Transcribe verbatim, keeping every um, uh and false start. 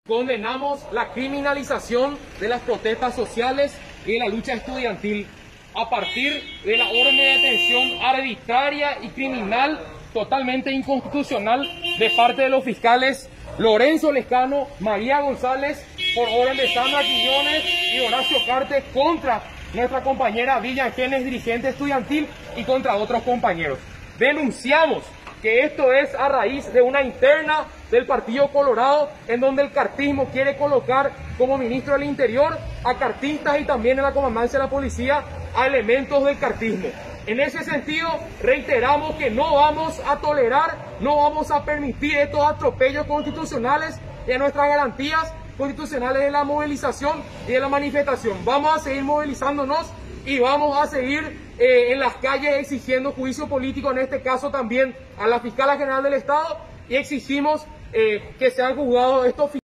Condenamos la criminalización de las protestas sociales y de la lucha estudiantil a partir de la orden de detención arbitraria y criminal totalmente inconstitucional de parte de los fiscales Lorenzo Lescano, María González, por orden de Sandra Quiñones y Horacio Carte contra nuestra compañera Villa Angeles, dirigente estudiantil, y contra otros compañeros. Denunciamos que esto es a raíz de una interna del Partido Colorado, en donde el cartismo quiere colocar como ministro del Interior a cartistas y también en la comandancia de la policía a elementos del cartismo. En ese sentido, reiteramos que no vamos a tolerar, no vamos a permitir estos atropellos constitucionales y a nuestras garantías constitucionales de la movilización y de la manifestación. Vamos a seguir movilizándonos y vamos a seguir eh, en las calles exigiendo juicio político, en este caso también a la Fiscala General del Estado, y exigimos eh, que sean juzgados estos